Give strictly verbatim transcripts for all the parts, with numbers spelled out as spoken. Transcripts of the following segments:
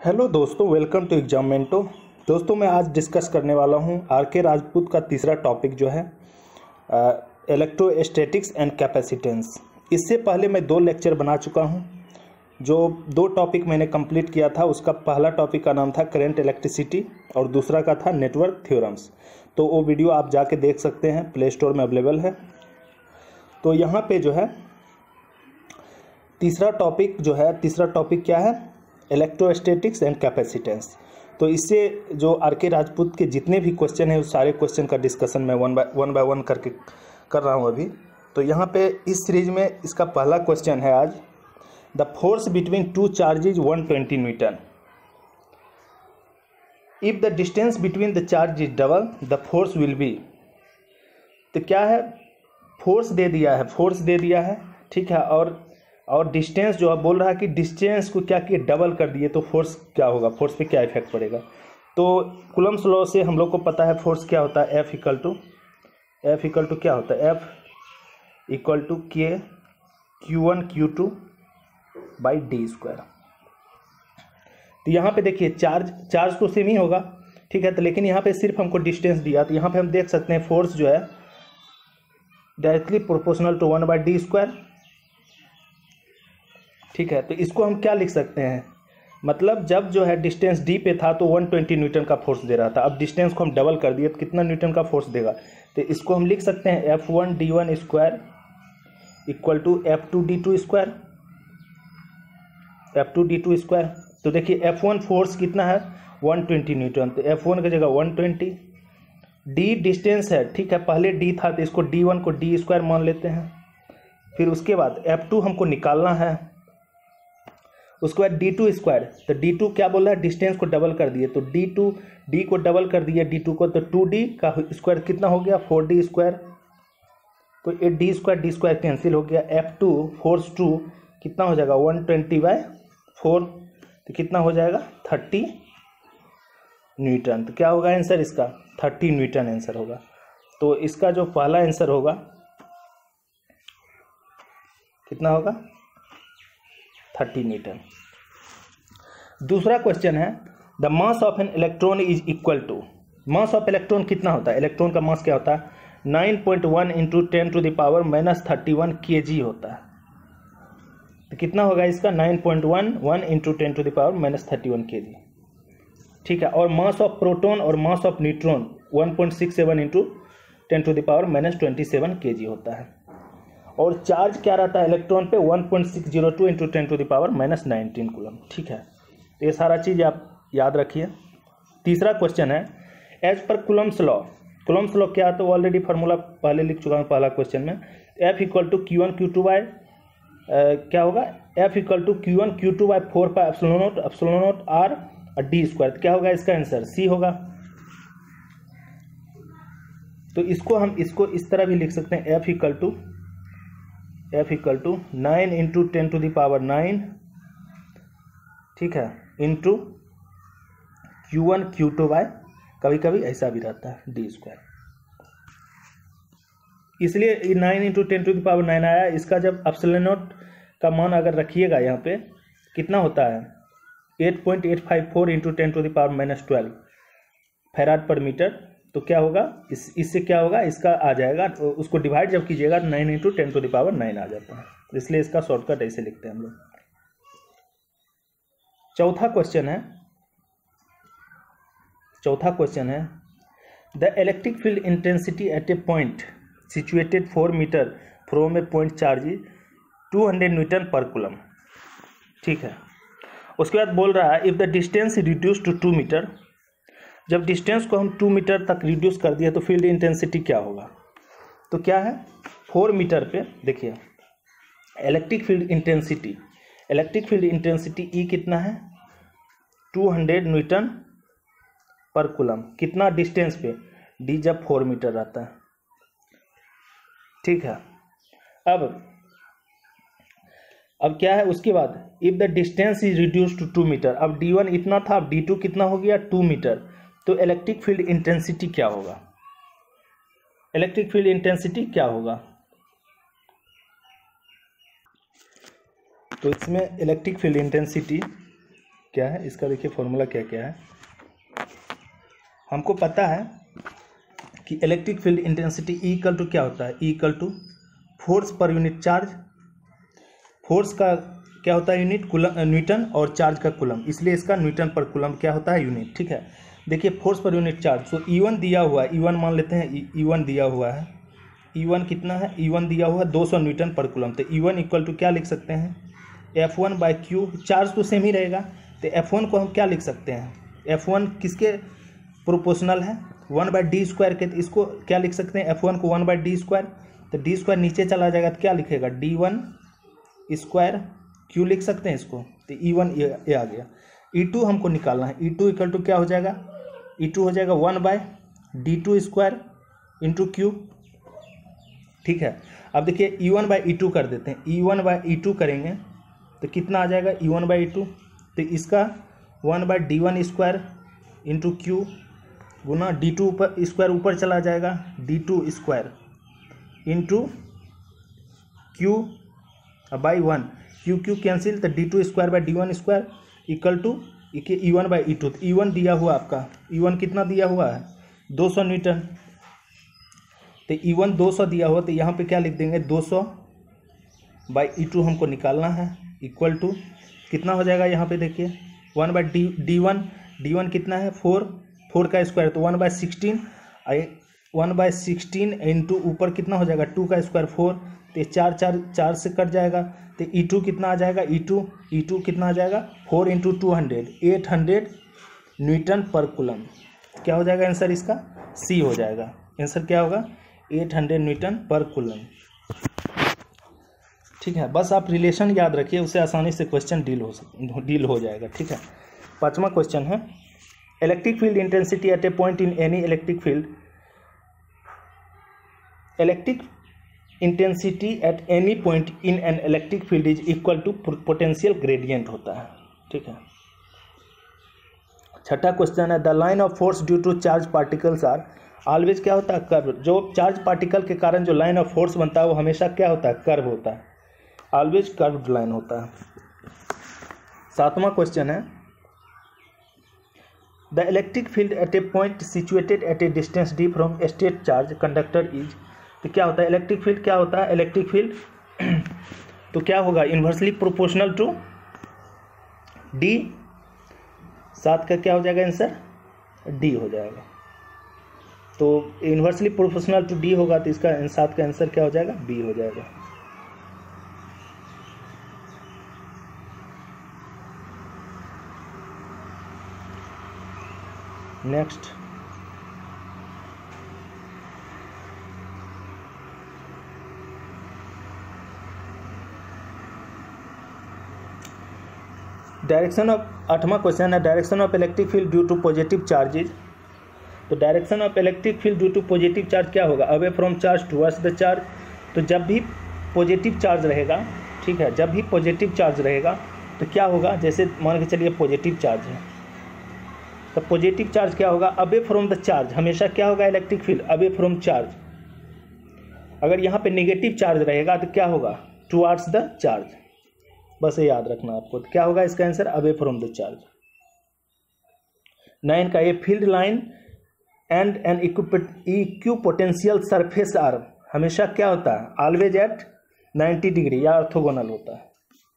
Hello दोस्तों, welcome to एग्जामेंटो। दोस्तों मैं आज डिस्कस करने वाला हूं आर के राजपूत का तीसरा टॉपिक जो है इलेक्ट्रोस्टैटिक्स एंड कैपेसिटेंस। इससे पहले मैं दो लेक्चर बना चुका हूं। जो दो टॉपिक मैंने कंप्लीट किया था उसका पहला टॉपिक का नाम था करंट इलेक्ट्रिसिटी और दूसरा का था नेटवर्क थ्योरम्स। तो वो वीडियो आप जाके देख सकते हैं, प्ले स्टोर में अवेलेबल है। तो यहाँ पे जो है तीसरा टॉपिक जो है तीसरा टॉपिक क्या है, इलेक्ट्रोस्टैटिक्स एंड कैपेसिटेंस। तो इससे जो आर के राजपूत के जितने भी क्वेश्चन है उस सारे क्वेश्चन का डिस्कशन मैं one by one by one करके कर रहा हूँ अभी। तो यहाँ पे इस सीरीज में इसका पहला क्वेश्चन है आज, the force between two charges one twenty newton. If the distance between the charge is double the force will be. तो क्या है, फोर्स दे दिया है फोर्स दे दिया है ठीक है, और और डिस्टेंस जो है बोल रहा है कि डिस्टेंस को क्या किए, डबल कर दिए, तो फोर्स क्या होगा, फोर्स पे क्या इफेक्ट पड़ेगा। तो कूलम्ब्स लॉ से हम लोग को पता है फोर्स क्या होता है, F equal to F equal to क्या होता है, F equal to K Q one Q two by D square. तो यहाँ पे देखिए चार्ज चार्ज तो सेम ही होगा ठीक है, तो लेकिन यहाँ पे सिर्फ हमको डिस्टेंस दिया, तो यहाँ पे हम देख सकते हैं फोर्स जो है directly proportional to one by D square ठीक है। तो इसको हम क्या लिख सकते हैं, मतलब जब जो है डिस्टेंस डी पे था तो वन ट्वेंटी न्यूटन का फोर्स दे रहा था, अब डिस्टेंस को हम डबल कर दिए तो कितना न्यूटन का फोर्स देगा। तो इसको हम लिख सकते हैं F one D one square equal to F two D two square F two D two square. तो देखिए एफ वन फोर्स कितना है वन ट्वेंटी न्यूटन, तो एफ वन की जगह वन ट्वेंटी। डी डिस्टेंस है ठीक है, पहले डी था तो इसको डी वन को डी स्क्वायर मान लेते हैं। फिर उसके बाद एफ टू हमको निकालना है, उसके बाद डी टू स्क्वायर। तो डी टू क्या बोल रहा है, डिस्टेंस को डबल कर दिए, तो डी टू डी को डबल कर दिए डी टू को, तो टू डी का स्क्वायर कितना हो गया फोर डी स्क्वायर। तो ये D square D square cancel हो गया, एफ टू फोर्स टू कितना हो जाएगा वन ट्वेंटी बाई फोर, तो कितना हो जाएगा थर्टी न्यूटन। तो क्या होगा आंसर इसका, थर्टी न्यूटन आंसर होगा। तो इसका जो पहला आंसर होगा कितना होगा, थर्टी न्यूटन। दूसरा क्वेश्चन है the mass of an electron is equal to. Mass of electron कितना होता है, इलेक्ट्रॉन का मास क्या होता है, nine point one into ten to the power minus thirty one K G होता है। तो कितना होगा इसका, nine point one one into ten to the power minus thirty one K G ठीक है। और मास ऑफ प्रोटॉन और mass of neutron one point six seven into ten to the power minus twenty seven K G होता है। और charge क्या रहता है इलेक्ट्रॉन पे, one point six zero two into ten to the power minus nineteen coulomb ठीक है। तो ये सारा चीज़ आप याद रखिए। तीसरा क्वेश्चन है as per Coulomb's law. Coulomb's law क्या है, तो ऑलरेडी फार्मूला पहले लिख चुका हूँ पहला क्वेश्चन में। F equal to Q one Q two by क्या होगा, F equal to Q one Q two by four pi epsilon naught epsilon naught R और डी स्क्वायर। क्या होगा इसका आंसर, सी होगा। तो इसको हम इसको इस तरह भी लिख सकते हैं, F equal to F equal to nine into ten to the power nine ठीक है, into Q one Q two by, कभी कभी ऐसा भी रहता है डी स्क्वायर, इसलिए nine into ten to the power nine आया। इसका जब एप्सिलॉन नॉट का मान अगर रखिएगा यहाँ पे कितना होता है, eight point eight five four into ten to the power minus twelve farad per metre. तो क्या होगा इस इससे क्या होगा, इसका आ जाएगा, तो उसको डिवाइड जब कीजिएगा तो nine into ten to the power nine आ जाता है, इसलिए इसका शॉर्टकट ऐसे लिखते हैं हम लोग। चौथा क्वेश्चन है चौथा क्वेश्चन है the electric field intensity at a point situated four metre from a point charge two hundred newton per coulomb ठीक है। उसके बाद बोल रहा है if the distance reduce to two metre. जब डिस्टेंस को हम टू मीटर तक रिड्यूस कर दिए तो फील्ड इंटेंसिटी क्या होगा। तो क्या है, फोर मीटर पे देखिए electric field intensity electric field intensity E कितना है, two hundred newton per coulomb. कितना डिस्टेंस पे, डी जब फोर मीटर रहता है ठीक है। अब अब क्या है उसके बाद if the distance is reduce to two metre. अब डी वन इतना था, अब डी टू कितना हो गया, टू मीटर। तो इलेक्ट्रिक फील्ड इंटेंसिटी क्या होगा, इलेक्ट्रिक फील्ड इंटेंसिटी क्या होगा। तो इसमें इलेक्ट्रिक फील्ड इंटेंसिटी क्या है इसका, देखिए फॉर्मूला क्या क्या है। हमको पता है कि electric field intensity E equal to क्या होता है, E equal to force per unit charge. Force का क्या होता है यूनिट, कुलम न्यूटन, और चार्ज का कुलम, इसलिए इसका न्यूटन पर कुलम क्या होता है यूनिट। ठीक है, देखिए फोर्स पर यूनिट चार्ज, तो ई वन दिया हुआ है, ई वन मान लेते हैं, ई वन दिया हुआ है, ई वन कितना है, ई वन दिया हुआ है दो सौ न्यूटन पर कुलम। तो ई वन इक्वल टू क्या लिख सकते हैं, F one by Q, charge तो सेम ही रहेगा, तो एफ वन को हम क्या लिख सकते हैं, एफ वन किसके प्रोपोर्शनल है, वन बाई डी स्क्वायर के, तो इसको क्या लिख सकते हैं, एफ वन को वन बाई डी स्क्वायर, तो डी स्क्वायर नीचे चला जाएगा तो क्या लिखेगा, डी वन स्क्वायर क्यू लिख सकते हैं इसको, तो ई वन ये आ गया। ई टू हमको निकालना है, ई टू इक्वल टू क्या हो जाएगा, ई टू हो जाएगा one by D two square into Q. ठीक है, अब देखिए E one by E two कर देते हैं, E one by E two करेंगे तो कितना आ जाएगा, E one by E two, तो इसका one by D one square into Q गुना डी टू ऊपर स्क्वायर ऊपर चला जाएगा, D two square into Q by one, Q Q cancel, तो D two square by D one square equal to E one by E two. E one दिया हुआ आपका, E one कितना दिया हुआ है दो सौ न्यूटन, तो ई वन दो सौ दिया हुआ, तो यहाँ पे क्या लिख देंगे दो सौ बाई ई टू हमको निकालना है, इक्वल टू कितना हो जाएगा यहाँ पे देखिए one by D D one, D one कितना है फोर, फोर का स्क्वायर तो one by sixteen, one by sixteen into ऊपर कितना हो जाएगा टू का स्क्वायर फोर, तो चार चार चार से कट जाएगा, तो ई टू कितना आ जाएगा, ई टू ई टू कितना आ जाएगा four into two hundred, eight hundred newton per coulomb. क्या हो जाएगा आंसर इसका, सी हो जाएगा, आंसर क्या होगा eight hundred newton per coulomb. ठीक है, बस आप रिलेशन याद रखिए, उससे आसानी से क्वेश्चन डील हो सक डील हो जाएगा। ठीक है, पाँचवा क्वेश्चन है electric field intensity at a point in any electric field, electric intensity at any point in an electric field is equal to potential gradient होता है। ठीक है, छठा क्वेश्चन है the line of force due to charge particles are always क्या होता है curve, जो चार्ज पार्टिकल के कारण जो लाइन ऑफ फोर्स बनता है वो हमेशा क्या होता है कर्व होता है, ऑलवेज कर्व्ड लाइन होता है। सातवां क्वेश्चन है the electric field at a point situated at a distance D from state charge conductor is, तो क्या होता है इलेक्ट्रिक फील्ड, क्या होता है इलेक्ट्रिक फील्ड तो क्या होगा इन्वर्सली प्रोपोर्शनल टू डी, सात का क्या हो जाएगा आंसर डी हो जाएगा, तो इन्वर्सली प्रोपोर्शनल टू डी होगा, तो इसका सात का आंसर क्या हो जाएगा बी हो जाएगा। नेक्स्ट डायरेक्शन ऑफ, आठवां क्वेश्चन है direction of electric field due to positive charges, तो direction of electric field due to positive charge क्या होगा away from charge towards the charge, तो जब भी पॉजिटिव चार्ज रहेगा, ठीक है, जब भी पॉजिटिव चार्ज रहेगा तो क्या होगा, जैसे मान के चलिए पॉजिटिव चार्ज है, तो पॉजिटिव चार्ज क्या होगा अवे फ्रॉम द चार्ज, हमेशा क्या होगा electric field away from charge. अगर यहाँ पे नेगेटिव चार्ज रहेगा तो क्या होगा टुवर्ड्स द चार्ज, बस ये याद रखना आपको, तो क्या होगा इसका answer away from the charge. Nine का ये field line and an equipotential surface are हमेशा क्या होता है ऑलवेज एट नाइन्टी डिग्री या ऑर्थोगोनल होता है।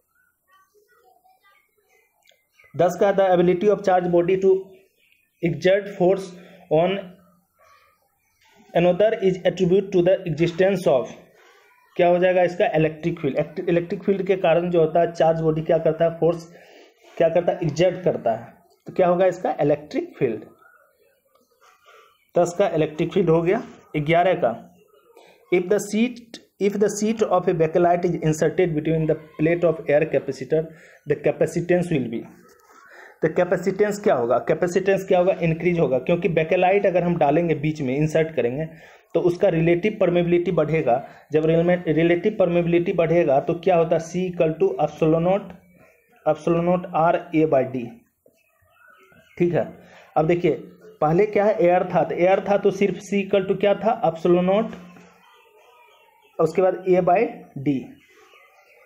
दस का the ability of charge body to exert force on another is attribute to the existence of, क्या हो जाएगा इसका इलेक्ट्रिक फील्ड, इलेक्ट्रिक फील्ड के कारण जो होता है चार्ज बॉडी क्या करता है फोर्स क्या करता है exert करता है, तो क्या होगा इसका इलेक्ट्रिक फील्ड। दस का इलेक्ट्रिक फील्ड हो गया। ग्यारह का if the seat if the seat of a bakelite is inserted between the plate of air capacitor the capacitance will be, तो कैपेसिटेंस क्या होगा, कैपेसिटेंस क्या होगा इंक्रीज होगा, क्योंकि बेकेलाइट अगर हम डालेंगे बीच में इंसर्ट करेंगे तो उसका रिलेटिव परमेबिलिटी बढ़ेगा, जब रिलेटिव परमेबिलिटी बढ़ेगा तो क्या होता है C equal to epsilon epsilon R A by D. ठीक है, अब देखिए पहले क्या है एयर था, तो एयर था तो सिर्फ सी इक्वल टू क्या था एप्सिलॉन, उसके बाद ए बाई डी,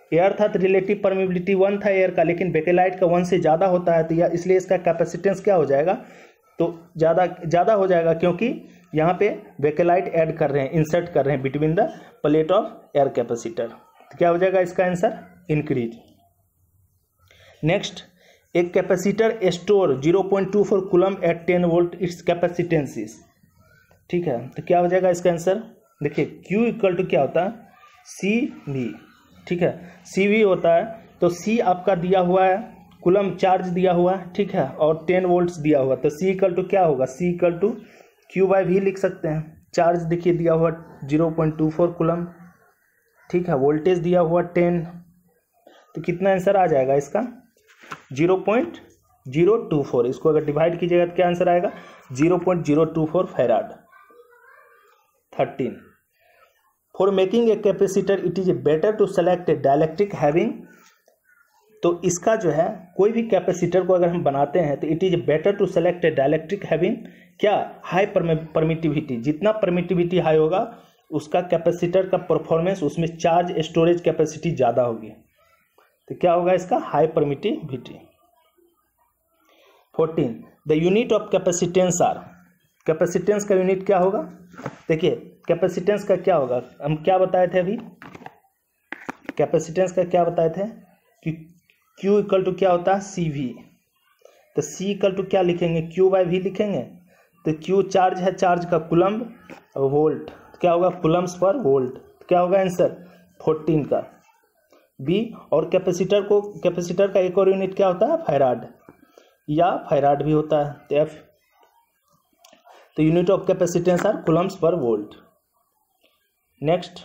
एयर था तो रिलेटिव परमिबिलिटी वन था एयर का, लेकिन बेकेलाइट का वन से ज़्यादा होता है, तो या इसलिए इसका कैपेसिटेंस क्या हो जाएगा, तो ज़्यादा ज़्यादा हो जाएगा, क्योंकि यहाँ पे बेकेलाइट ऐड कर रहे हैं, इंसर्ट कर रहे हैं between the plate of air capacitor. तो क्या हो जाएगा इसका आंसर, इंक्रीज। नेक्स्ट, एक capacitor store zero point two four coulomb at ten volt its capacitance is. ठीक है, तो क्या हो जाएगा इसका आंसर, देखिए Q इक्वल टू क्या होता है, सी वी। ठीक है, सी वी होता है, तो C आपका दिया हुआ है, कूलम चार्ज दिया हुआ है, ठीक है, और टेन वोल्ट्स दिया हुआ, तो C इक्वल टू क्या होगा, C equal to Q by V लिख सकते हैं। चार्ज देखिए दिया हुआ zero point two four coulomb, ठीक है, वोल्टेज दिया हुआ टेन, तो कितना आंसर आ जाएगा इसका, zero point zero two four. इसको अगर डिवाइड कीजिएगा तो क्या आंसर आएगा, zero point zero two four farad. Thirteen, for making a capacitor it is better to select a dielectric having. तो इसका जो है कोई भी कैपेसिटर को अगर हम बनाते हैं तो it is better to select a dielectric having क्या, हाई परमिटिविटी। जितना परमिटिविटी हाई होगा उसका कैपेसिटर का परफॉर्मेंस, उसमें चार्ज स्टोरेज कैपेसिटी ज़्यादा होगी, तो क्या होगा इसका, high permittivity. Fourteen, the unit of capacitance are. Capacitance का यूनिट क्या होगा, देखिए कैपेसिटेंस का क्या होगा, हम क्या बताए थे अभी, कैपेसिटेंस का क्या बताए थे कि Q इक्वल टू क्या होता है, सी वी। तो C इक्वल टू क्या लिखेंगे, Q बाई वी लिखेंगे, तो Q चार्ज है, चार्ज का कूलम और वोल्ट, तो क्या होगा कूलम्स पर वोल्ट, तो क्या होगा आंसर फोर्टीन का B। और कैपेसिटर को, कैपेसिटर का एक और यूनिट क्या होता है, फैराड या फैराड भी होता है, तो F। तो unit of capacitance are coulombs per volt. Next,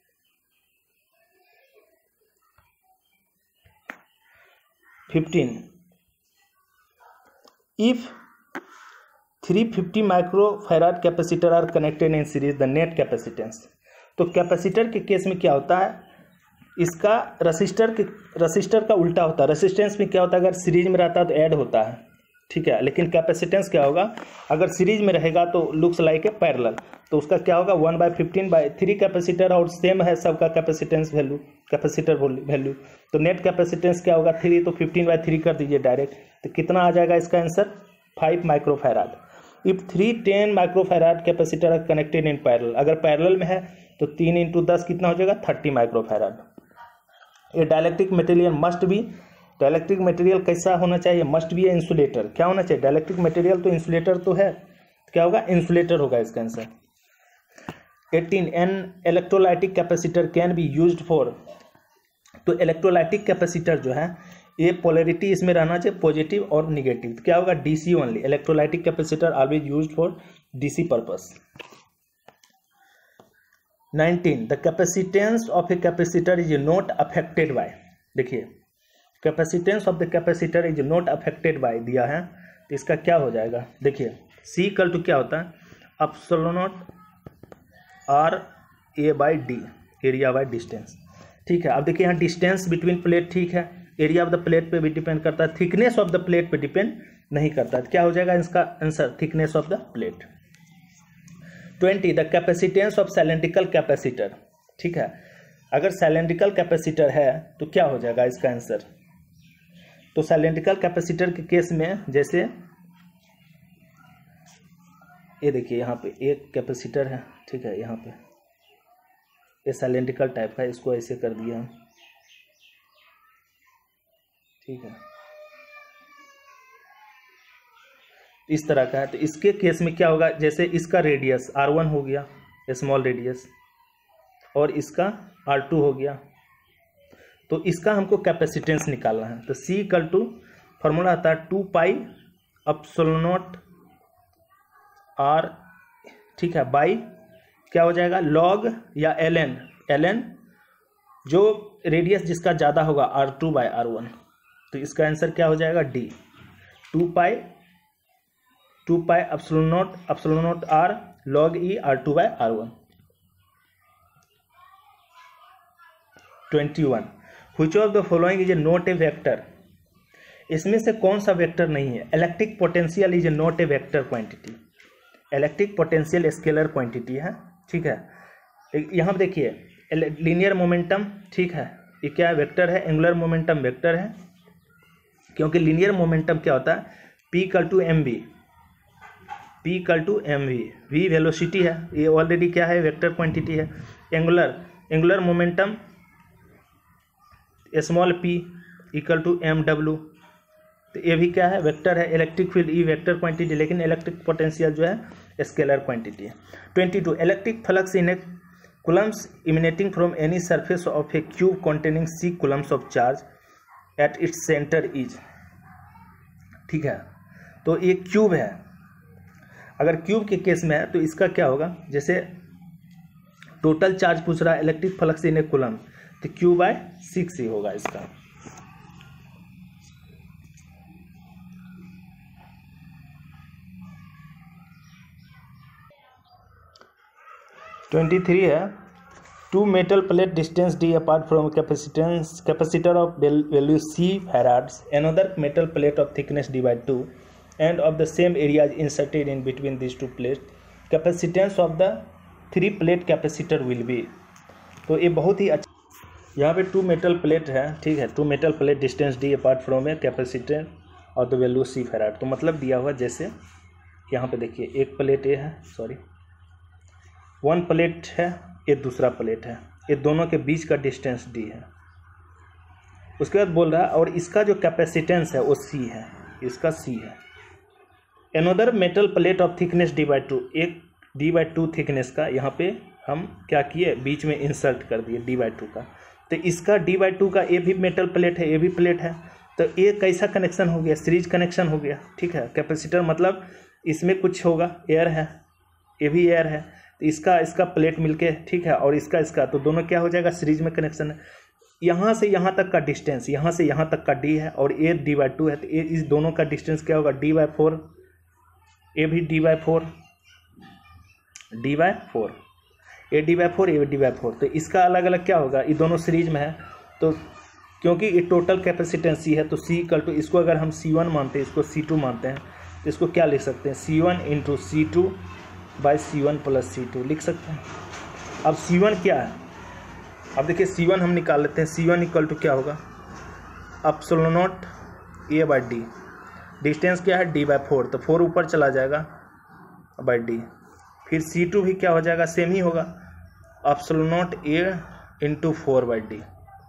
fifteen, if three fifty micro farad capacitor are connected in series the net capacitance. तो कैपेसिटर के केस में क्या होता है, इसका रसिस्टर के रसिस्टर का उल्टा होता है। रेसिस्टेंस में क्या होता है, अगर सीरीज में रहता है तो ऐड होता है, ठीक है, लेकिन कैपेसिटेंस क्या होगा, अगर सीरीज में रहेगा तो लुक्स लाइक ए पैरेलल, तो उसका क्या होगा, one by fifteen by three capacitor और सेम है सबका कैपेसिटेंस वैल्यू, कैपेसिटर वैल्यू, तो नेट कैपेसिटेंस क्या होगा, थ्री, तो फिफ्टीन बाई थ्री कर दीजिए डायरेक्ट, तो कितना आ जाएगा इसका answer, five micro farad. If three ten micro farad capacitor are connected in parallel, अगर पैरेलल में है तो तीन इंटू दस कितना हो जाएगा, थर्टी माइक्रो फैराड। ये dielectric material must be, dielectric material कैसा होना चाहिए, मस्ट बी इंसुलेटर। क्या होना चाहिए, डाइलेक्ट्रिक मटेरियल तो इंसुलेटर तो है, क्या होगा, इंसुलेटर होगा इसका answer. Eighteen, an electrolytic capacitor can be used for. तो इलेक्ट्रोलाइटिक कैपेसिटर जो है ये पोलैरिटी इसमें रहना चाहिए पॉजिटिव और निगेटिव, तो क्या होगा, DC only. Electrolytic capacitor always used for DC purpose. Nineteen, the capacitance of a capacitor is not affected by. देखिए capacitance of the capacitor is not affected by दिया है, तो इसका क्या हो जाएगा, देखिए C इक्वल टू क्या होता है, epsilon naught are A by D, area by distance. ठीक है, अब देखिए यहाँ डिस्टेंस बिटवीन प्लेट, ठीक है, एरिया ऑफ द प्लेट पे भी डिपेंड करता है, थिकनेस ऑफ द प्लेट पे डिपेंड नहीं करता है, तो क्या हो जाएगा इसका answer, thickness of the plate. Twenty, the capacitance of cylindrical capacitor. ठीक है, अगर सिलेंड्रिकल कैपेसिटर है तो क्या हो जाएगा इसका आंसर, तो सिलेंड्रिकल कैपेसिटर के केस में जैसे ये देखिए यहाँ पे एक कैपेसिटर है, ठीक है, यहाँ पे ये सिलेंड्रिकल टाइप का, इसको ऐसे कर दिया, ठीक है, इस तरह का है। तो इसके केस में क्या होगा, जैसे इसका रेडियस आर वन हो गया, स्मॉल रेडियस, और इसका आर टू हो गया, तो इसका हमको कैपेसिटेंस निकालना है। तो C इक्वल टू फॉर्मूला आता है two pi epsilon naught R, ठीक है, बाई क्या हो जाएगा, लॉग या एल एन, एल एन जो रेडियस जिसका ज़्यादा होगा R two by R one, तो इसका आंसर क्या हो जाएगा, D. Two pi two pi epsilon naught epsilon naught R log E R two by R one. Twenty one, which of the following is a not a vector. इसमें से कौन सा vector नहीं है, electric potential is a not a vector quantity. Electric potential scalar quantity है, ठीक है। यहाँ देखिए लीनियर मोमेंटम, ठीक है, ये क्या है, वेक्टर है, एंगुलर मोमेंटम वेक्टर है, क्योंकि लीनियर मोमेंटम क्या होता है, P equal to M V, P equal to M V, V velocity है, ये ऑलरेडी क्या है, वेक्टर क्वांटिटी है। Angular angular momentum small P equal to M W, तो ये भी क्या है, वेक्टर है। Electric field E vector quantity, लेकिन इलेक्ट्रिक पोटेंशियल जो है स्केलर क्वांटिटी है। Twenty two electric flux in a coulombs emanating from any surface of a cube containing c coulombs of charge at its center is, ठीक है। तो ये cube है, अगर क्यूब के केस में है तो इसका क्या होगा, जैसे टोटल चार्ज पूछ रहा है electric flux in a coulomb, तो क्यू बाय सिक्स ही होगा इसका। ट्वेंटी थ्री है, two metal plate distance D apart from capacitance capacitor of value C farads, another metal plate of thickness D by two and of the same area is inserted in between this two plate, capacitance of the three plate capacitor will be. तो ये बहुत ही अच्छा, यहाँ पे to metal plate है, ठीक है, two metal plate distance D apart from a capacitor और द वैल्यू सी फैराड। तो मतलब दिया हुआ, जैसे यहाँ पे देखिए एक प्लेट ए है, सॉरी वन प्लेट है, ये दूसरा प्लेट है, ये दोनों के बीच का डिस्टेंस डी है। उसके बाद बोल रहा है और इसका जो कैपेसिटेंस है वो सी है, इसका सी है। Another metal plate of thickness D by two, एक डी बाई टू थिकनेस का यहाँ पे हम क्या किए, बीच में इंसर्ट कर दिए डी बाई टू का। तो इसका डी बाई टू का ये भी मेटल प्लेट है, ये भी प्लेट है, तो ये कैसा कनेक्शन हो गया, सीरीज कनेक्शन हो गया, ठीक है। कैपेसिटर मतलब इसमें कुछ होगा, एयर है, ये भी एयर है, तो इसका इसका प्लेट मिलके, ठीक है, और इसका इसका, तो दोनों क्या हो जाएगा, सीरीज में कनेक्शन है। यहाँ से यहाँ तक का डिस्टेंस, यहाँ से यहाँ तक का डी है और ये डी बाई टू है, तो ये इस दोनों का डिस्टेंस क्या होगा, डी बाई फोर, ये भी D by four, D by four, A D by four, A D by four. तो इसका अलग अलग क्या होगा, ये दोनों सीरीज में है, तो क्योंकि ये टोटल कैपेसिटेंस सी है, तो सी इक्वल टू, इसको अगर हम सी वन मानते हैं, इसको सी टू मानते हैं, तो इसको क्या लिख सकते हैं, C one into C two by C one plus C two लिख सकते हैं। अब सी वन क्या है, अब देखिए सी वन हम निकाल लेते हैं, सी वन इक्वल टू क्या होगा, epsilon naught A by D, distance क्या है डी बाई फोर, तो फोर ऊपर चला जाएगा बाई डी, फिर सी टू भी क्या हो जाएगा, सेम ही होगा, epsilon naught A into four by D.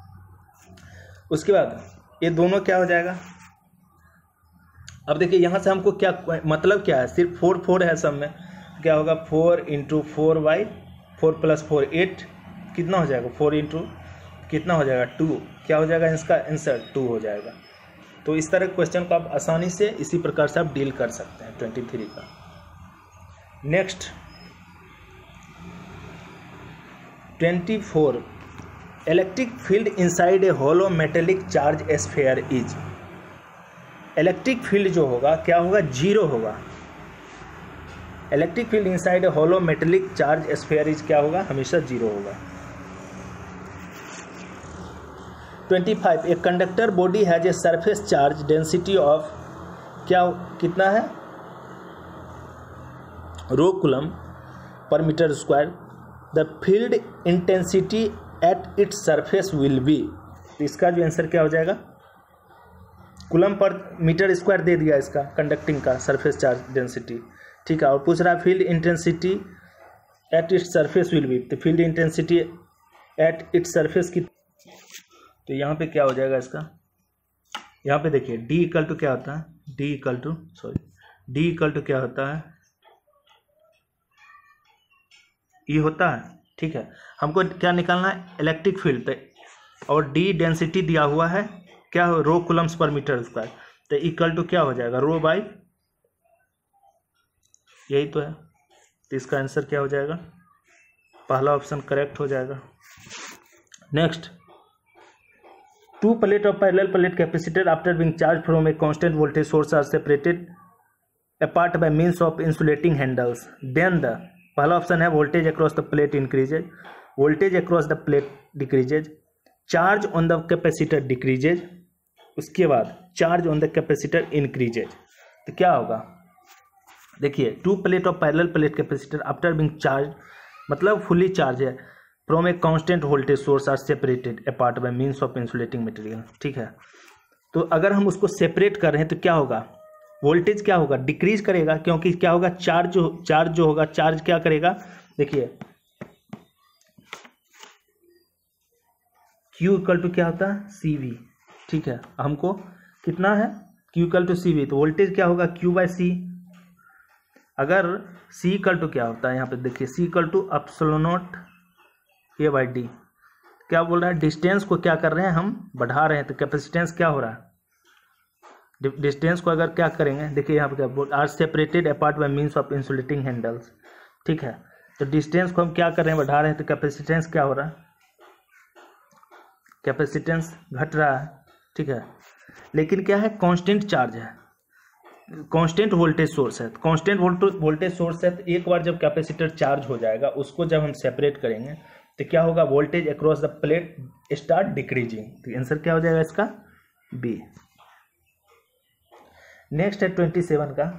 उसके बाद ये दोनों क्या हो जाएगा, अब देखिए यहाँ से हमको क्या मतलब क्या है, सिर्फ फोर फोर है सब में, क्या होगा, four into four by four plus four eight, कितना हो जाएगा, फोर इंटू कितना हो जाएगा, टू, क्या हो जाएगा, इसका आंसर टू हो जाएगा। तो इस तरह क्वेश्चन को आप आसानी से इसी प्रकार से आप डील कर सकते हैं ट्वेंटी थ्री का। Next twenty four, electric field inside a hollow metallic charge sphere is, electric field जो होगा क्या होगा, जीरो होगा। Electric field inside a hollow metallic charge sphere is क्या होगा, हमेशा जीरो होगा। Twenty five, a conductor body has a surface charge density of क्या कितना है, rho coulomb per metre square, the field intensity at its surface will be, इसका जो answer क्या हो जाएगा, कूलम पर मीटर स्क्वायर दे दिया इसका कंडक्टिंग का सरफेस चार्ज डेंसिटी, ठीक है, और पूछ रहा है field intensity at its surface will be, तो field intensity at its surface की, तो यहाँ पे क्या हो जाएगा इसका, यहाँ पे देखिए डी इक्वल टू क्या होता है, D equal to sorry D equal to क्या होता है, ये होता है, ठीक है। हमको क्या निकालना है, इलेक्ट्रिक फील्ड, और डी डेंसिटी दिया हुआ है क्या हो, rho coulombs per metre square, तो इक्वल टू क्या हो जाएगा, रो बाई, यही तो है, तो इसका आंसर क्या हो जाएगा, पहला ऑप्शन करेक्ट हो जाएगा। Next, two plate of parallel plate capacitor after being charge from a constant voltage source are separated apart by means of insulating handles, then the, पहला ऑप्शन है voltage across the plate increases, voltage across the plate decreases, charge on the capacitor decreases, उसके बाद charge on the capacitor increases. तो क्या होगा, देखिए two plate of parallel plate capacitor after being charge, मतलब fully charge है, from a constant voltage source are separated apart by means of insulating material. ठीक है, तो अगर हम उसको सेपरेट कर रहे हैं तो क्या होगा, वोल्टेज क्या होगा, डिक्रीज करेगा, क्योंकि क्या होगा, चार्ज जो चार्ज जो होगा, चार्ज क्या करेगा, देखिए Q इक्वल टू क्या होता है, सी वी। ठीक है, हमको कितना है, Q equal to C V, तो वोल्टेज क्या होगा, Q बाय सी। अगर C इक्वल टू क्या होता है, यहाँ पे देखिए C equal to epsilon naught A by D. क्या बोल रहा है, डिस्टेंस को क्या कर रहे हैं, हम बढ़ा रहे हैं, तो कैपेसिटेंस क्या हो रहा है, डिस्टेंस को अगर क्या करेंगे, देखिए यहाँ पे क्या बोल, are separated apart by means of insulating handles. ठीक है, तो डिस्टेंस को हम क्या कर रहे हैं, बढ़ा रहे हैं, तो कैपेसिटेंस क्या हो रहा है, कैपेसिटेंस घट रहा है। ठीक है, लेकिन क्या है, कांस्टेंट चार्ज है, कांस्टेंट वोल्टेज सोर्स है, कांस्टेंट वोल्टेज सोर्स है, तो एक बार जब कैपेसिटर चार्ज हो जाएगा, उसको जब हम सेपरेट करेंगे तो क्या होगा, voltage across the plate start decreasing. तो आंसर क्या हो जाएगा इसका, बी। नेक्स्ट है ट्वेंटी सेवन का,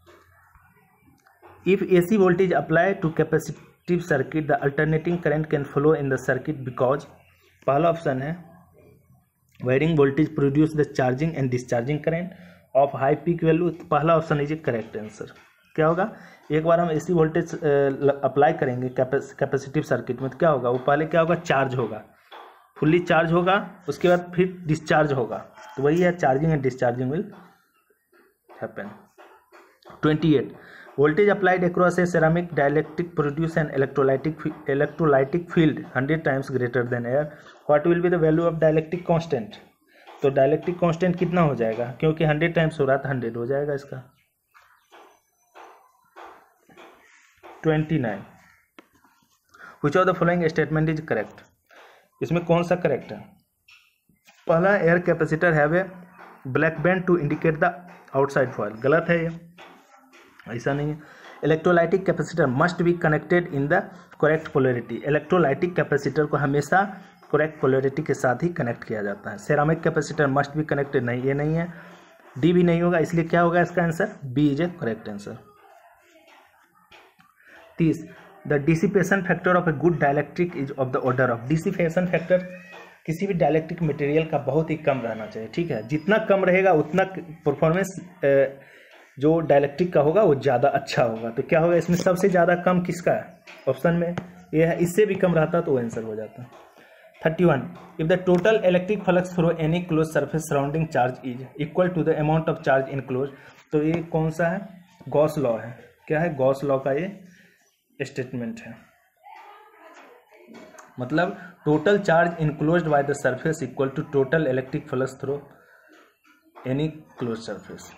if AC voltage apply to capacitive circuit the alternating current can flow in the circuit because, पहला ऑप्शन है varying voltage produce the charging and discharging current of high peak value. पहला option is correct answer. क्या होगा, एक बार हम AC voltage apply करेंगे capacitive circuit में तो क्या होगा, वो पहले क्या होगा, चार्ज होगा, फुल्ली चार्ज होगा, उसके बाद फिर डिस्चार्ज होगा, तो वही है charging and discharging will happen. Twenty eight voltage applied across a ceramic dielectric produce an electrolytic electrolytic field hundred times greater than air, what will be the value of dielectric constant. तो dielectric constant कितना हो जाएगा, क्योंकि hundred times हो रहा था, hundred हो जाएगा इसका। Twenty nine which of the following statement is correct, इसमें कौन सा करेक्ट है, पहला air capacitor have a black band to indicate the outside foil, गलत है ये, ऐसा नहीं है। Electrolytic capacitor must be connected in the correct polarity, electrolytic capacitor को हमेशा करेक्ट पोलैरिटी के साथ ही कनेक्ट किया जाता है। Ceramic capacitor must be connected, नहीं, ये नहीं है, डी भी नहीं होगा, इसलिए क्या होगा इसका answer, B is a correct answer. तीस the dissipation factor of a good dielectric is of the order of, dissipation factor किसी भी डाइलेक्ट्रिक मटेरियल का बहुत ही कम रहना चाहिए। ठीक है, जितना कम रहेगा उतना परफॉर्मेंस जो डाइलेक्ट्रिक का होगा वो ज़्यादा अच्छा होगा। तो क्या होगा इसमें, सबसे ज़्यादा कम किसका है, ऑप्शन में ये है, इससे भी कम रहता तो वो आंसर हो जाता। Thirty one if the total electric flux through any close surface surrounding charge is equal to the amount of charge enclosed, तो ये कौन सा है, गॉस लॉ है। क्या है, गॉस लॉ का ये स्टेटमेंट है, मतलब total charge enclosed by the surface equal to total electric flux through any close surface.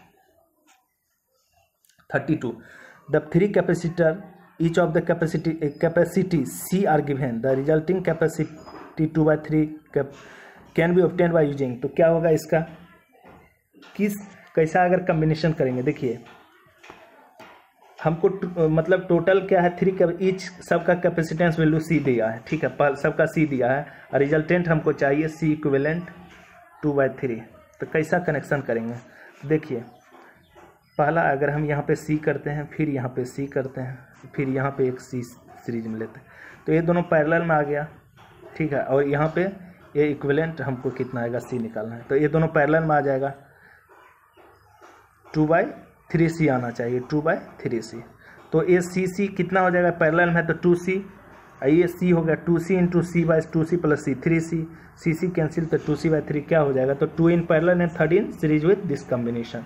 Thirty two the three capacitor each of the capacity uh, capacity C are given, the resulting capacity two by three can be obtained by using, तो क्या होगा इसका, किस कैसा अगर combination करेंगे, देखिए हमको uh, मतलब टोटल क्या है, थ्री ईच सबका कैपेसिटेंस वैल्यू सी दिया है। ठीक है, सबका सी दिया है और रिजल्टेंट हमको चाहिए C equivalent two by three, तो कैसा कनेक्शन करेंगे, देखिए पहला अगर हम यहाँ पे सी करते हैं, फिर यहाँ पे सी करते हैं, फिर यहाँ पे एक सी सीरीज में लेते हैं, तो ये दोनों पैरेलल में आ गया। ठीक है, और यहाँ पे ये इक्विवेलेंट हमको कितना आएगा, सी निकालना है, तो ये दोनों पैरेलल में आ जाएगा, टू बाई थ्री सी आना चाहिए, टू बाई थ्री सी, तो ये सी सी कितना हो जाएगा, पैरेलल में है तो टू सी, ये सी हो गया two C into C by two C plus C, three C, C C cancel, तो टू सी बाई थ्री क्या हो जाएगा, तो two in parallel and third in series with this combination.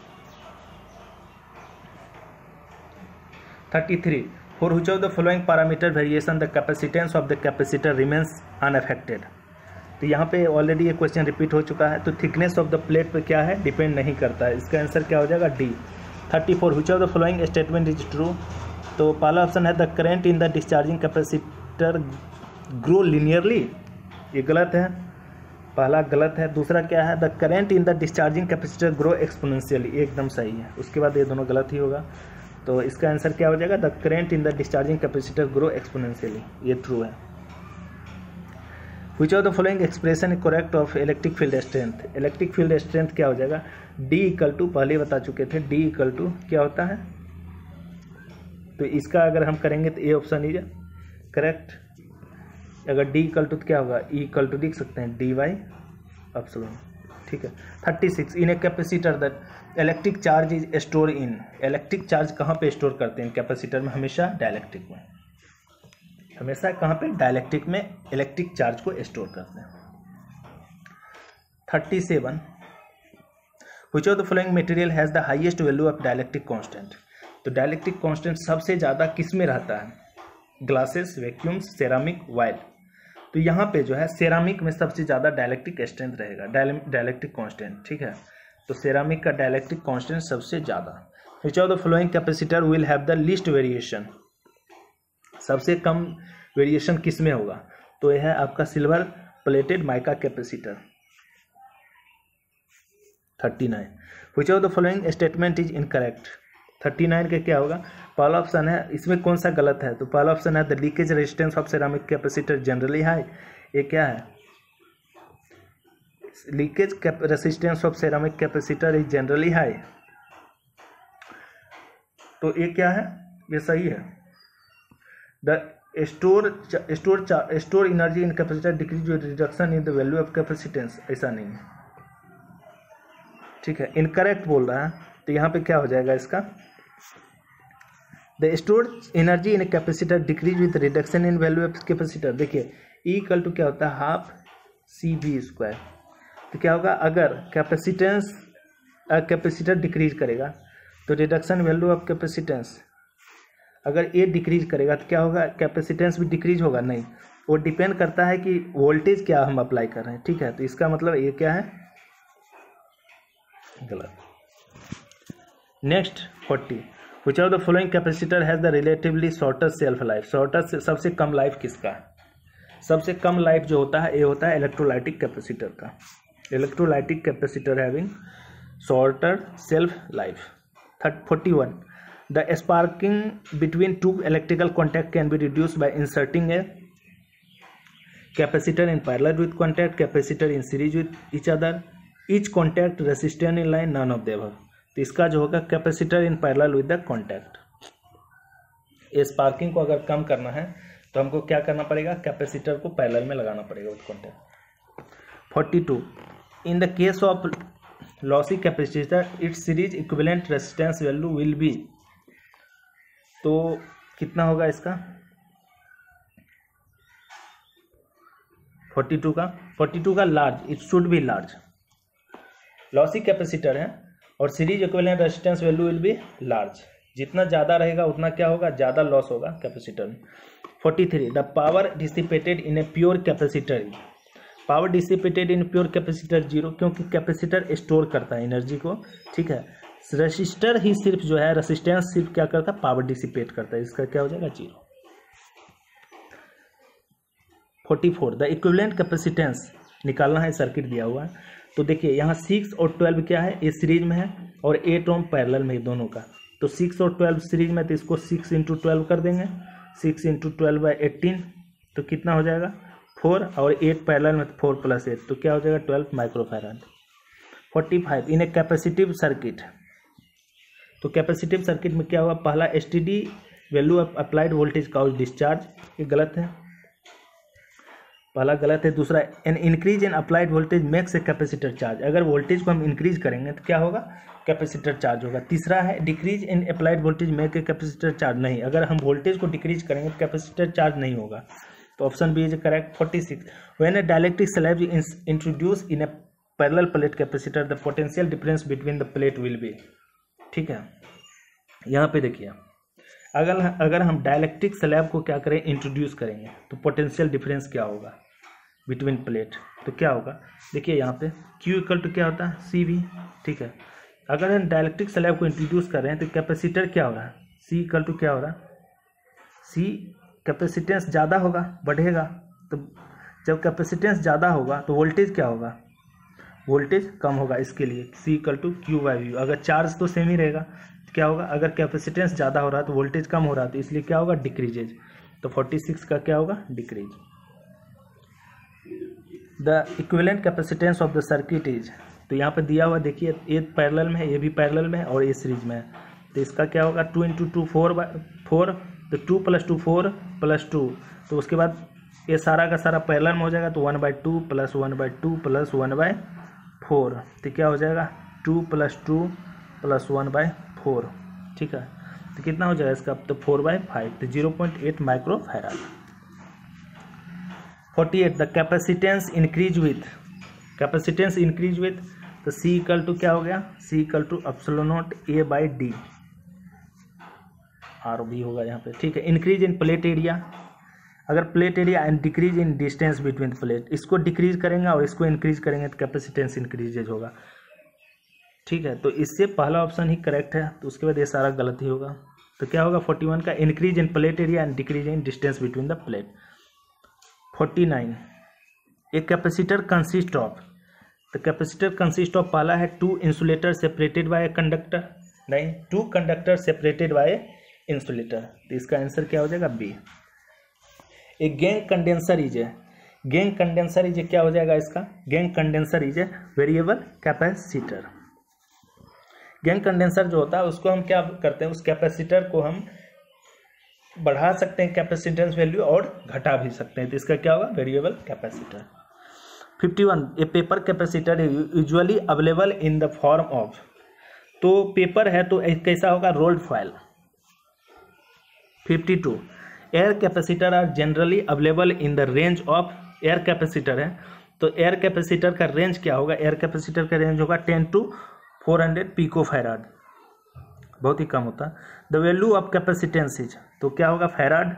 Thirty three for which of the following parameter variation the capacitance of the capacitor remains unaffected, तो यहाँ पे already ये question repeat हो चुका है, तो थिकनेस ऑफ द प्लेट पे क्या है, डिपेंड नहीं करता है, इसका आंसर क्या हो जाएगा, D. Thirty four which of the following statement is true, तो पहला ऑप्शन है the current in the discharging capacitor grow linearly, ये गलत है, पहला गलत है। दूसरा क्या है, the current in the discharging capacitor grow exponentially, एकदम सही है। उसके बाद ये दोनों गलत ही होगा, तो इसका आंसर क्या हो जाएगा, the current in the discharging capacitor grow exponentially, ये ट्रू है। Which of the following expression is correct of electric field strength, electric field strength क्या हो जाएगा, D इक्वल टू, पहले बता चुके थे, D इक्वल टू क्या होता है, तो इसका अगर हम करेंगे तो ए ऑप्शन इज करेक्ट, अगर डी इक्वल टू क्या होगा, ई इक्वल टू लिख सकते हैं डी वाई एप्सिलॉन, ठीक है। Thirty six in a capacitor that electric charge is store in, electric charge कहाँ पे स्टोर करते हैं कैपेसिटर में, हमेशा डाइलेक्ट्रिक में, हमेशा कहाँ पे डाइलेक्ट्रिक में इलेक्ट्रिक चार्ज को स्टोर करते हैं। Thirty seven which of the following material has the highest value of dielectric constant, तो डाइलेक्ट्रिक कांस्टेंट सबसे ज़्यादा किस में रहता है, ग्लासेस, वैक्यूम्स, सेरामिक, वायर। तो यहाँ पे जो है सेरामिक में सबसे ज़्यादा डाइलेक्ट्रिक स्ट्रेंथ रहेगा, डाइलेक्ट्रिक कांस्टेंट, ठीक है। तो सेरामिक का डाइलेक्ट्रिक कांस्टेंट सबसे ज़्यादा। Which of the following capacitor will have the least variation, सबसे कम वेरिएशन किस में होगा, तो यह है आपका silver plated mica capacitor. Thirty nine which of the following statement is incorrect, thirty nine के क्या होगा, पहला ऑप्शन है, इसमें कौन सा गलत है, तो पहला ऑप्शन है the leakage resistance of ceramic capacitor generally high, ये क्या है, leakage resistance of ceramic capacitor is generally high, तो ये क्या है, ये सही है। The store store store energy in capacitor decrease with reduction in the value of capacitance, ऐसा नहीं है, ठीक है, इनकरेक्ट बोल रहा है, तो यहाँ पे क्या हो जाएगा इसका, the store energy in capacitor decrease with reduction in value of capacitor. देखिए ई इक्वल टू क्या होता है, हाफ सी वी स्क्वायर, तो क्या होगा, अगर कैपेसिटेंस कैपेसिटर डिक्रीज करेगा तो रिडक्शन वैल्यू ऑफ कैपेसिटेंस, अगर ये डिक्रीज करेगा तो क्या होगा, कैपेसिटेंस भी डिक्रीज होगा, नहीं, वो डिपेंड करता है कि वोल्टेज क्या हम अप्लाई कर रहे हैं, ठीक है। तो इसका मतलब ये क्या है, गलत। Next forty which of the following capacitor has the relatively shorter shelf life, shorter से सबसे कम लाइफ किसका है, सबसे कम लाइफ जो होता है ये होता है इलेक्ट्रोलाइटिक कैपेसिटर का, electrolytic capacitor having shorter shelf life. Forty one the sparking between two electrical contact can be reduce by inserting a capacitor in parallel with contact, capacitor in series with each other, each contact resistance in line, none of the above. तो इसका जो होगा capacitor in parallel with the contact. इस sparking को अगर कम करना है तो हमको क्या करना पड़ेगा, कैपेसिटर को पैरेलल में लगाना पड़ेगा with contact. Forty two in the case of lossy capacitor its series equivalent resistance value will be, तो कितना होगा इसका, फोर्टी टू का फोर्टी टू का large, it should be large, lossy capacitor है और series equivalent resistance value will be large, जितना ज़्यादा रहेगा उतना क्या होगा, ज़्यादा लॉस होगा कैपेसिटर में। Forty three the power dissipated in a pure capacitor, power dissipated in pure capacitor zero, क्योंकि कैपेसिटर स्टोर करता है एनर्जी को, ठीक है, रेसिस्टर ही सिर्फ जो है रेसिस्टेंस सिर्फ क्या करता है, पावर डिसिपेट करता है, इसका क्या हो जाएगा, zero. Forty four the equivalent capacitance निकालना है, सर्किट दिया हुआ है, तो देखिए यहाँ सिक्स और ट्वेल्व क्या है, ये सीरीज में है और एट ओम पैरेलल में दोनों का, तो सिक्स और ट्वेल्व सीरीज में, तो इसको सिक्स इंटू ट्वेल्व कर देंगे, six into twelve by eighteen, तो कितना हो जाएगा फोर, और एट पैरेलल में, तो फोर प्लस एट, तो क्या हो जाएगा twelve microfarad. Forty five in a capacitive circuit, तो कैपेसिटिव सर्किट में क्या हुआ, पहला steady value of applied voltage cause discharge, ये गलत है, पहला गलत है। दूसरा an increase in applied voltage makes a capacitor charge, अगर वोल्टेज को हम इंक्रीज करेंगे तो क्या होगा, कैपेसिटर चार्ज होगा। तीसरा है decrease in applied voltage make a capacitor charge, नहीं, अगर हम वोल्टेज को डिक्रीज करेंगे तो कैपेसिटर चार्ज नहीं होगा, तो option B is correct. Forty six when a dielectric slab is introduce in a parallel plate capacitor the potential difference between the plate will be, ठीक है। यहाँ पे देखिए अगर अगर हम डाइलेक्ट्रिक स्लैब को क्या करें, इंट्रोड्यूस करेंगे, तो पोटेंशियल डिफरेंस क्या होगा बिटवीन प्लेट, तो क्या होगा, देखिए यहाँ पे Q इक्वल टू क्या होता है, सी वी, ठीक है। अगर हम डाइलेक्ट्रिक स्लैब को इंट्रोड्यूस कर रहे हैं तो कैपेसिटर क्या हो रहा है, C इक्वल टू क्या हो रहा है, C कैपेसिटेंस ज़्यादा होगा, बढ़ेगा, तो जब कैपेसिटेंस ज़्यादा होगा तो वोल्टेज क्या होगा, वोल्टेज कम होगा, इसके लिए C equal to Q by V. अगर चार्ज तो सेम ही रहेगा तो क्या होगा, अगर कैपेसिटेंस ज़्यादा हो रहा है तो वोल्टेज कम हो रहा है, तो इसलिए क्या होगा, डिक्रीजेज, तो फोर्टी सिक्स का क्या होगा, decrease. The equivalent capacitance of the circuit is, तो यहाँ पे दिया हुआ देखिए, ये पैरेलल में है, ये भी पैरेलल में है और ये सीरीज में है, तो इसका क्या होगा, two into two four by four, तो two plus two four plus two, तो उसके बाद ये सारा का सारा पैरेलल में हो जाएगा, तो one by two plus one by two plus one by four, तो क्या हो जाएगा two plus two plus one by four, ठीक है। तो कितना हो जाएगा इसका, तो फोर बाई फाइव, तो zero point eight microfarad. Forty eight the capacitance increase with, capacitance increase with, तो सी इक्वल टू क्या हो गया, C equal to epsilon naught A by D, R भी होगा यहाँ पे, ठीक है। इंक्रीज इन प्लेट एरिया, अगर plate area and decrease in distance between plate, इसको डिक्रीज करेंगे और इसको इंक्रीज करेंगे तो कैपेसिटेंस इंक्रीजेज होगा, ठीक है। तो इससे पहला ऑप्शन ही करेक्ट है, तो उसके बाद ये सारा गलत ही होगा। तो क्या होगा फोर्टी वन का, increase in plate area and decrease in distance between the plate. Forty nine a capacitor consist of, तो कैपेसिटर कंसिस्ट ऑफ पहला है two insulator separated by a conductor, नहीं two conductor separated by a insulator, तो इसका answer क्या हो जाएगा B. A gang condenser is a, gang condenser is a क्या हो जाएगा इसका, gang condenser is a variable capacitor. Gang condenser जो होता है उसको हम क्या करते हैं, उस कैपेसिटर को हम बढ़ा सकते हैं कैपेसिटेंस वैल्यू और घटा भी सकते हैं, तो इसका क्या होगा variable capacitor. Fifty one a paper capacitor usually available in the form of, तो पेपर है तो कैसा होगा rolled foil. Fifty two air capacitor are generally available in the range of, air capacitor है तो एयर कैपेसिटर का range क्या होगा, एयर कैपेसिटर का रेंज होगा ten to four hundred pico farad, बहुत ही कम होता है। The value of capacitance is, तो क्या होगा farad,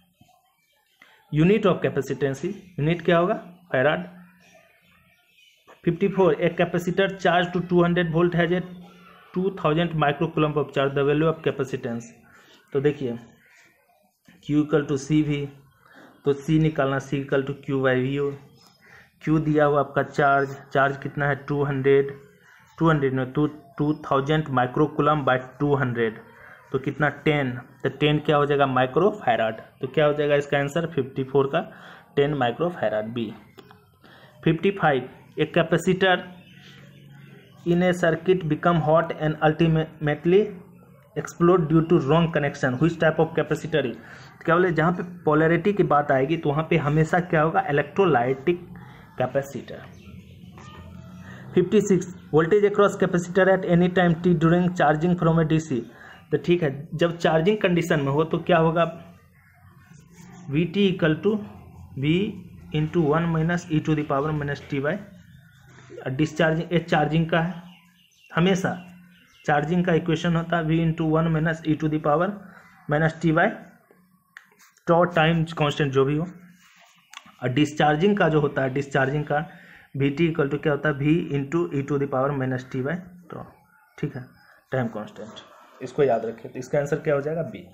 unit of capacitance unit क्या होगा farad. Fifty four a capacitor charge to two hundred volt has a two thousand microcoulomb of charge, the value of capacitance, तो देखिए Q equal to C भी, तो C निकालना, C equal to Q by V O, Q दिया हुआ आपका charge, charge कितना है टू हंड्रेड, टू हंड्रेड में two two thousand microcoulomb by two hundred, तो कितना टेन, तो टेन क्या हो जाएगा माइक्रो फैराड, तो क्या हो जाएगा इसका आंसर फिफ्टी फोर का ten micro farad B. Fifty five a capacitor in a circuit become hot and ultimately explode due to wrong connection, which type of capacitor is, क्या बोले जहाँ पे पोलैरिटी की बात आएगी तो वहाँ पे हमेशा क्या होगा electrolytic capacitor. Fifty six voltage across capacitor at any time t during charging from a DC, तो ठीक है जब चार्जिंग कंडीशन में हो तो क्या होगा V t equal to V into one minus e to the power minus t by, discharging ए चार्जिंग का है, हमेशा चार्जिंग का इक्वेशन होता है V into one minus e to the power minus t by tau time constant जो भी हो, और डिस्चार्जिंग का जो होता है डिस्चार्जिंग का वी टी इक्वल टू क्या होता है V into e to the power minus t by tau, ठीक है टाइम कांस्टेंट, इसको याद रखें। तो इसका आंसर क्या हो जाएगा B.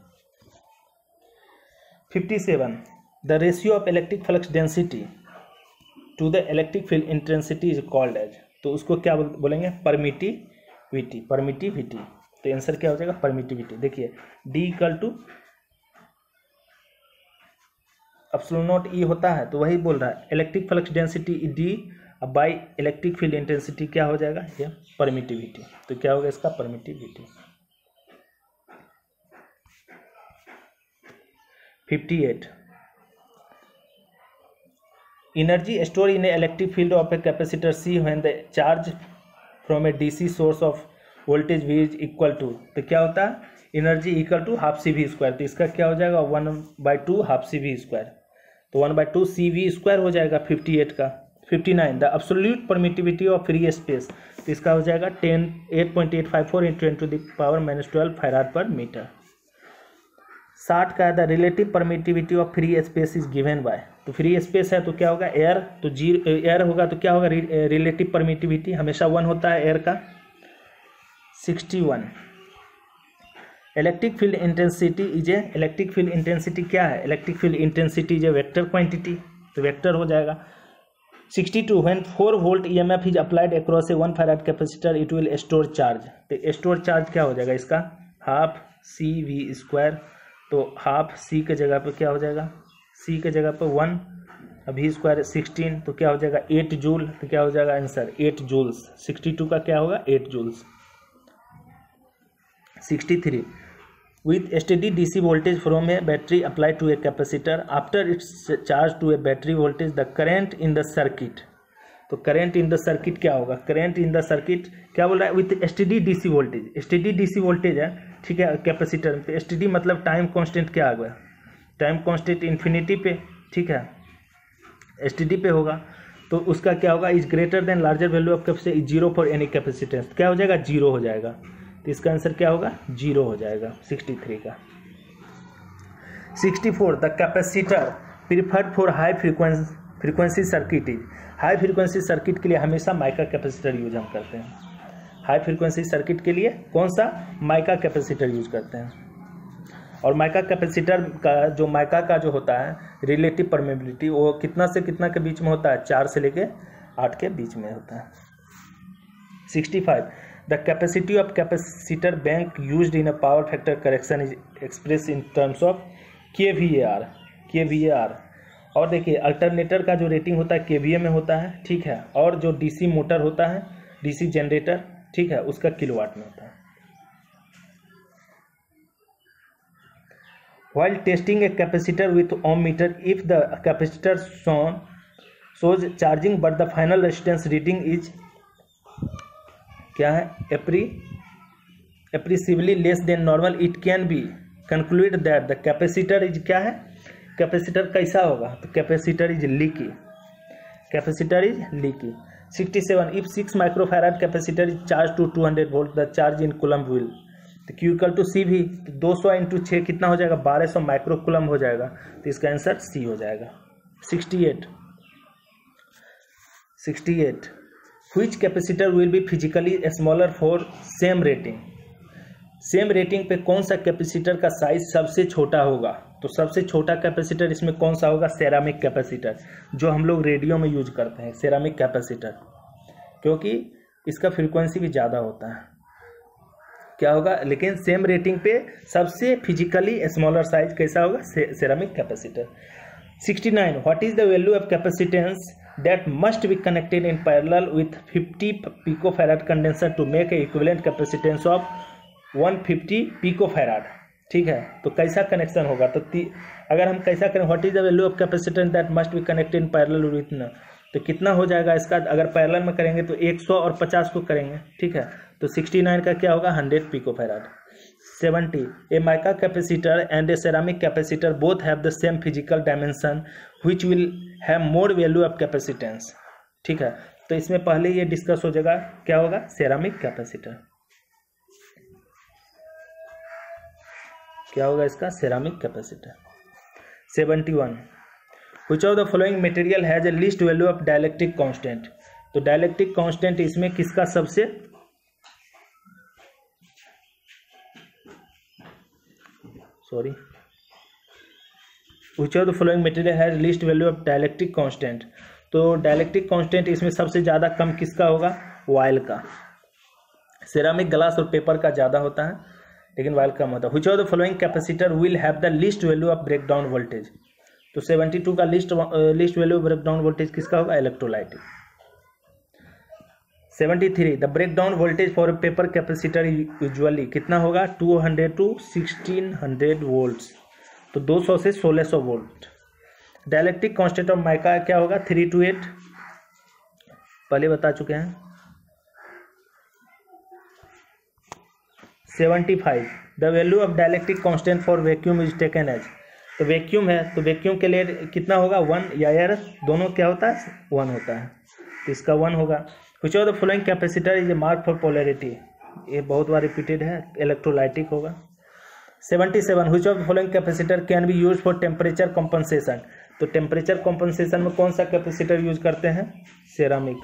Fifty seven the ratio of electric flux density to the electric field intensity is called as, तो उसको क्या बोलेंगे परमिटिविटी, परमिटिविटी, तो आंसर क्या हो जाएगा परमिटिविटी। देखिए D equal to epsilon naught E होता है तो वही बोल रहा है electric flux density D by electric field intensity क्या हो जाएगा ये परमिटिविटी, तो क्या होगा इसका permittivity. Fifty eight energy store in a electric field of a capacitor C when the charge from a DC source of voltage V is equal to, तो क्या होता है energy equal to half C V square, तो इसका क्या हो जाएगा one by two half C V square, तो one by two C V square हो जाएगा फिफ्टी एट का। Fifty nine the absolute permittivity of free space, तो इसका हो जाएगा ten eight point eight five four into ten to the power minus twelve farad per metre. साठ का the relative permittivity of free space is given by, तो free space है तो क्या होगा एयर, तो जीरो एयर होगा तो क्या होगा रिलेटिव परमिटिविटी हमेशा वन होता है एयर का। Sixty one electric field intensity is a, electric field intensity क्या है, electric field intensity is a vector quantity, तो वेक्टर हो जाएगा। Sixty two when four volt E M F is applied across a one farad capacitor it will store charge, तो store charge क्या हो जाएगा इसका हाफ सी वी स्क्वायर, तो half C के जगह पे क्या हो जाएगा सी के जगह पे वन, वी स्क्वायर सिक्सटीन, तो क्या हो जाएगा एट जूल, तो क्या हो जाएगा answer eight joules. Sixty two का क्या होगा eight joules. Sixty three with steady D C voltage from a battery applied to a capacitor after its charge to a battery voltage the current in the circuit। तो current in the circuit क्या होगा, current in the circuit क्या बोल रहा है, with steady DC voltage, steady DC voltage है, ठीक है, कैपेसिटर पे स्टेडी मतलब टाइम कांस्टेंट क्या आ गया, टाइम कांस्टेंट इन्फिनिटी पे, ठीक है, स्टेडी पे होगा, तो उसका क्या होगा, is greater than larger value of capacitor is zero for any capacitance, क्या हो जाएगा, जीरो हो जाएगा, तो इसका आंसर क्या होगा, जीरो हो जाएगा सिक्सटी थ्री का। Sixty four the capacitor preferred for high frequency frequency circuit is, high frequency circuit के लिए हमेशा माइका कैपेसिटर यूज हम करते हैं, हाई फ्रीक्वेंसी सर्किट के लिए कौन सा, माइका कैपेसिटर यूज करते हैं। और माइका कैपेसिटर का जो माइका का जो होता है रिलेटिव परमेबिलिटी वो कितना से कितना के बीच में होता है, चार से लेके आठ के बीच में होता है। Sixty five the capacity of capacitor bank used in a power factor correction is express in terms of K V A R, K V A R. और देखिए अल्टरनेटर का जो रेटिंग होता है के वी ए में होता है, ठीक है, और जो डीसी मोटर होता है, डीसी जनरेटर, ठीक है, उसका किलोवाट में होता है। While testing a capacitor with ohm meter, if the capacitor shown shows charging but the final resistance reading is क्या है, appre appreciably less than normal, it can be concluded that the capacitor is क्या है, capacitor कैसा होगा, तो capacitor is leaky, capacitor is leaky. Sixty seven if six microfarad capacitor is charge to two hundred volt the charge in coulomb will, तो Q equal to C भी, तो दो सौ इंटू छः कितना हो जाएगा, बारह सौ माइक्रो कूलम हो जाएगा, तो इसका आंसर सी हो जाएगा। Sixty eight sixty eight which capacitor will be physically smaller for same rating, same rating पे कौन सा कैपेसिटर का साइज सबसे छोटा होगा, तो सबसे छोटा कैपेसिटर इसमें कौन सा होगा, सेरामिक कैपेसिटर, जो हम लोग रेडियो में यूज करते हैं, सेरामिक कैपेसिटर, क्योंकि इसका फ्रीक्वेंसी भी ज़्यादा होता है, क्या होगा, लेकिन सेम रेटिंग पे सबसे फिजिकली स्मॉलर साइज कैसा होगा, से, ceramic capacitor. Sixty nine what is the value of capacitance that must be connected in parallel with fifty picofarad condenser to make a equivalent capacitance of one fifty picofarad, ठीक है, तो कैसा connection होगा, तो अगर हम कैसा करें, what is the value of capacitance that must be connected in parallel with न, तो कितना हो जाएगा इसका, अगर पैरेलल में करेंगे तो एक सौ और पचास को करेंगे, ठीक है, तो सिक्सटी नाइन का क्या होगा, hundred picofarad. Seventy a mica capacitor and a ceramic capacitor both have the same physical dimension which will have more value of capacitance, ठीक है, तो इसमें पहले ये डिस्कस हो जाएगा, क्या होगा, सेरामिक कैपेसिटर, क्या होगा इसका, ceramic capacitor. Seventy one which of the following material has a least value of dielectric constant, तो डाइलेक्ट्रिक कांस्टेंट इसमें किसका सबसे, sorry which of the following material has least value of dielectric constant, तो dielectric constant इसमें सबसे ज़्यादा कम किसका होगा, वायल का, सेरामिक, ग्लास और पेपर का ज़्यादा होता है, लेकिन वायल कम होता है। Which of the following capacitor will have the least value of break down voltage, तो सेवेंटी टू का least least value break down voltage किसका होगा, electrolytic. Seventy three the break down voltage for paper capacitor usually कितना होगा, two hundred to sixteen hundred volts, तो दो सौ से सोलह सौ volt. Dielectric constant of mica क्या होगा, थ्री टू एट, पहले बता चुके हैं। Seventy five the value of dielectric constant for vacuum is taken as, तो वैक्यूम है तो वैक्यूम के लिए कितना होगा, वन या एयर दोनों क्या होता है, वन होता है, तो इसका वन होगा। Which of the following capacitor is a mark for polarity, ये बहुत बार रिपीटेड है, इलेक्ट्रोलाइटिक होगा। Seventy seven which of the following capacitor can be use for temperature compensation, तो टेम्परेचर कॉम्पनसेशन में कौन सा कैपेसिटर यूज करते हैं, सेरामिक।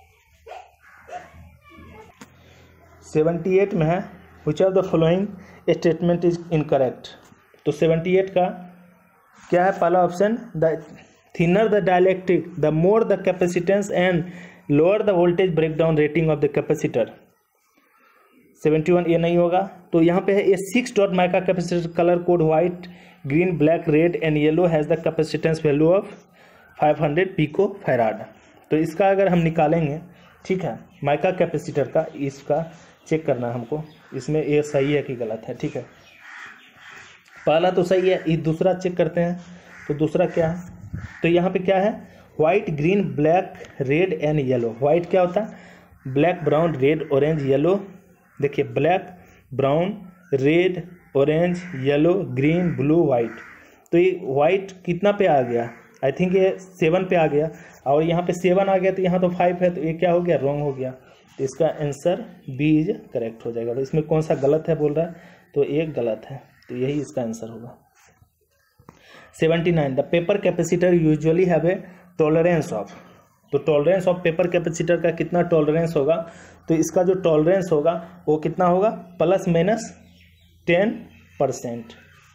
सेवेंटी एट में है which of the following statement is incorrect, तो सेवेंटी एट का क्या है, पहला option, the thinner the dielectric the more the capacitance and lower the voltage breakdown rating of the capacitor. Seventy one ये नहीं होगा, तो यहाँ पे है a six dot mica capacitor colour code white green black red and yellow has the capacitance value of five hundred pico farad, तो इसका अगर हम निकालेंगे, ठीक है, माइका कैपेसिटर का, इसका चेक करना है हमको, इसमें ये सही है कि गलत है, ठीक है। पहला तो सही है, ये दूसरा चेक करते हैं। तो दूसरा क्या है, तो यहाँ पे क्या है, white green black red and yellow. White क्या होता है, black brown red orange yellow. देखिए black brown red orange yellow green blue white. तो ये वाइट कितना पे आ गया, आई थिंक ये सेवन पे आ गया, और यहाँ पे सेवन आ गया तो यहाँ तो फाइव है, तो ये क्या हो गया, रॉन्ग हो गया। तो इसका आंसर बी इज करेक्ट हो जाएगा। तो इसमें कौन सा गलत है बोल रहा है, तो एक गलत है, तो यही इसका आंसर होगा। Seventy nine the paper capacitor usually have a tolerance of. तो टॉलरेंस ऑफ पेपर कैपेसिटर का कितना टॉलरेंस होगा, तो इसका जो टॉलरेंस होगा वो कितना होगा, plus minus ten percent.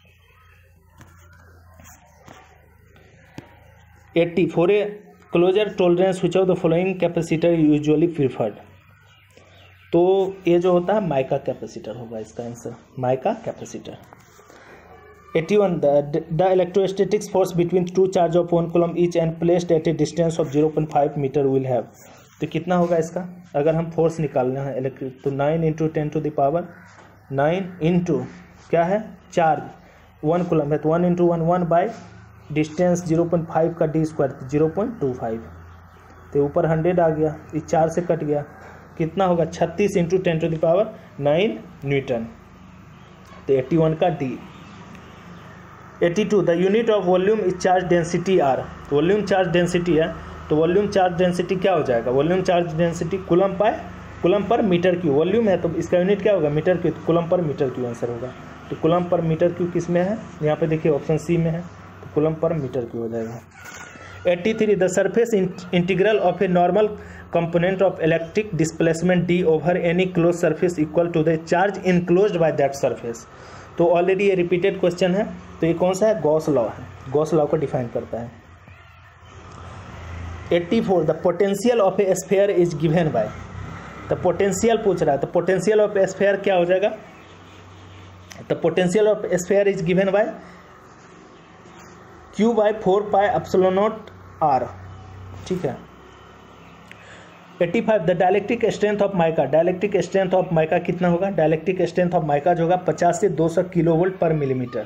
Eighty for a closer tolerance which of the following capacitor usually preferred. तो ये जो होता है माइका कैपेसिटर होगा इसका आंसर, mica capacitor. Eighty one the electrostatics force between two charge of one coulomb each and placed at a distance of zero point five metre will have. तो कितना होगा इसका, अगर हम फोर्स निकालना है इलेक्ट्रिक, तो nine into ten to the power nine into क्या है चार्ज वन कूलम है, तो one into one one by distance zero point five का D square zero point two five, तो ऊपर हंड्रेड आ गया, इस चार से कट गया, कितना होगा छत्तीस into ten to the power nine newton. तो एट्टी वन का D. Eighty two the unit of volume is charge density R. Volume charge density है, तो वॉल्यूम चार्ज डेंसिटी क्या हो जाएगा, volume charge density coulomb per coulomb per metre cube. Volume है तो इसका यूनिट क्या होगा, मीटर क्यू, तो coulomb per metre cube answer होगा। तो कूलम पर मीटर क्यू किस में है, यहाँ पे देखिए ऑप्शन सी में है, तो कूलम पर मीटर क्यू हो जाएगा। Eighty three the surface integral of a normal component of electric displacement D over any close surface equal to the charge enclosed by that surface. तो already ये repeated question है, तो ये कौन सा है, गॉस लॉ है, गॉस लॉ को डिफाइन करता है। Eighty four the potential of a sphere is given by. The potential पूछ रहा है, तो पोटेंशियल ऑफ ए स्फीयर क्या हो जाएगा, the potential of a sphere is given by Q by four pi epsilon naught R, ठीक है। Eighty five the dielectric strength of mica. Dielectric strength of mica कितना होगा, डायलेक्ट्रिक स्ट्रेंथ ऑफ माइका जो होगा पचास से दो सौ kilo volt per millimetre.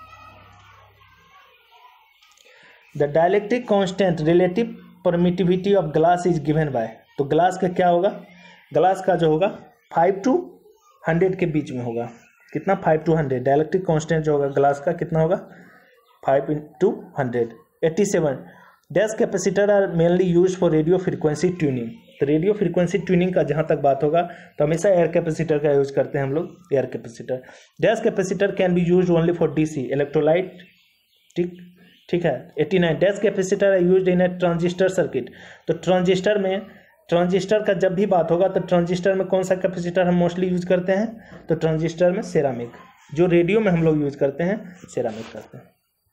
The dielectric constant relative permittivity of glass is given by. तो ग्लास का क्या होगा, ग्लास का जो होगा फाइव टू हंड्रेड के बीच में होगा, कितना five to hundred. Dielectric constant जो होगा ग्लास का कितना होगा, five into hundred. Eighty seven dash capacitor are mainly use for radio frequency tuning. तो रेडियो फ्रीक्वेंसी ट्यूनिंग का जहाँ तक बात होगा तो हमेशा एयर कैपेसिटर का यूज करते हैं हम लोग, air capacitor. Dash capacitor can be use only for DC electrolyte, ठीक ठीक है। Eighty nine dash capacitor are used in a transistor circuit. तो ट्रांजिस्टर में, ट्रांजिस्टर का जब भी बात होगा तो ट्रांजिस्टर में कौन सा कैपेसिटर हम मोस्टली यूज करते हैं, तो ट्रांजिस्टर में सेरामिक। जो रेडियो में हम लोग यूज करते हैं सेरामिक करते हैं।